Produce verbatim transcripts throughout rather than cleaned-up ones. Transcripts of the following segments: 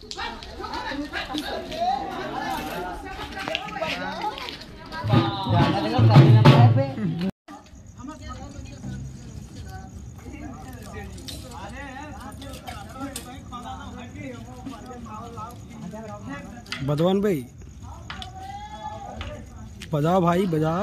बदवान भाई बजाओ भाई बजाओ।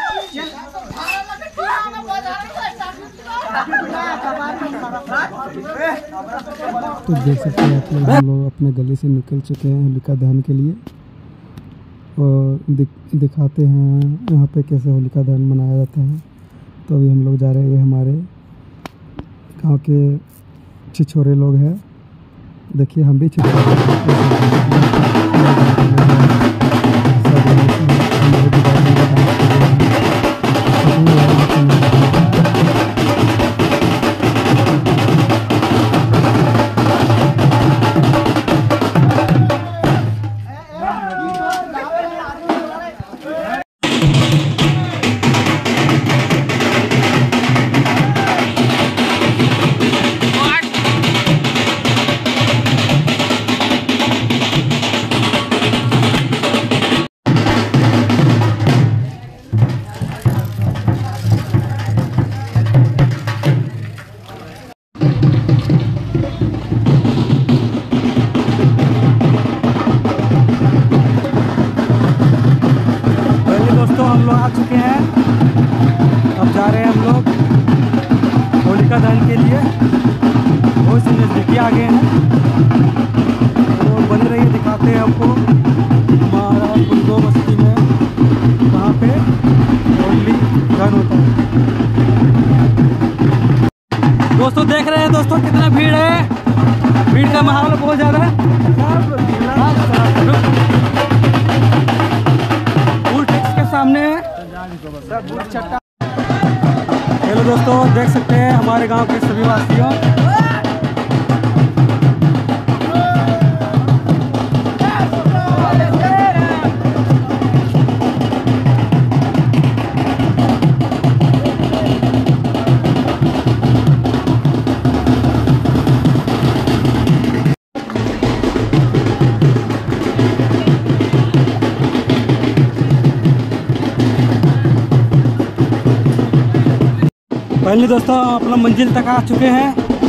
तो देख सकते हैं आप लोग, हम लोग अपने गली से निकल चुके हैं होलिका दहन के लिए और दिख, दिखाते हैं यहाँ पे कैसे होलिका दहन मनाया जाता है। तो अभी हम लोग जा रहे हैं, ये हमारे गांव के छिछोरे लोग हैं। देखिए हम भी हम लोग आ चुके हैं। अब जा रहे हैं हम लोग होलिका दहन के लिए। बहुत से नज़दीकी आ गए हैं और बने रहिए, दिखाते हैं आपको हमारा कुंदो बस्ती में वहाँ पे होली दहन होता है। दोस्तों देख रहे हैं दोस्तों कितना भीड़ है, भीड़ का माहौल बहुत ज़्यादा है। सामने हेलो दोस्तों, देख सकते हैं हमारे गांव के सभी वासियों। पहले दोस्तों अपना मंजिल तक आ चुके हैं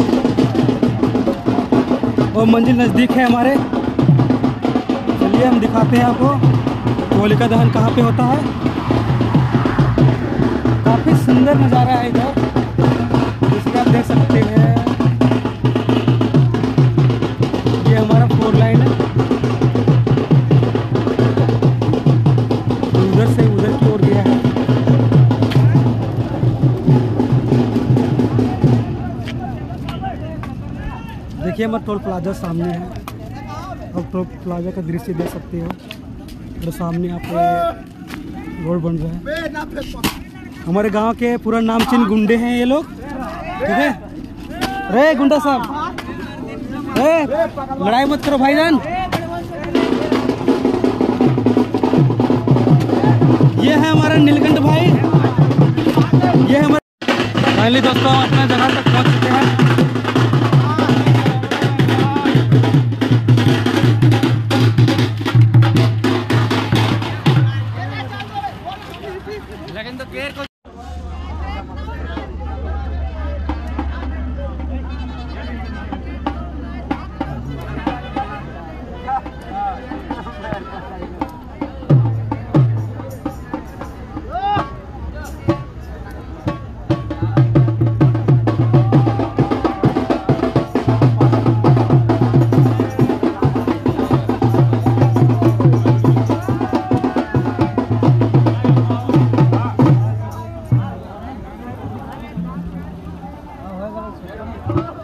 और मंजिल नज़दीक है हमारे। चलिए हम दिखाते हैं आपको होलिका दहन कहाँ पे होता है। काफ़ी सुंदर नज़ारा है इधर, जिसका आप देख सकते हैं। ये हमारा फोर लाइन है, उधर से उधर की ओर गया है। देखिए हमारा टोल प्लाजा सामने है। अब टोल प्लाजा का दृश्य देख सकते हो और सामने यहाँ पे रोड बन रहा है। हमारे गांव के पूरा नामचीन गुंडे हैं ये लोग, ठीक है। रे गुंडा साहब, रे लड़ाई मत करो भाईजान। ये है हमारा नीलकंठ भाई, ये है हमारे। फाइनली दोस्तों अपने जगह तक पहुँच चुके हैं। लेकिन तो केयर को Thank you.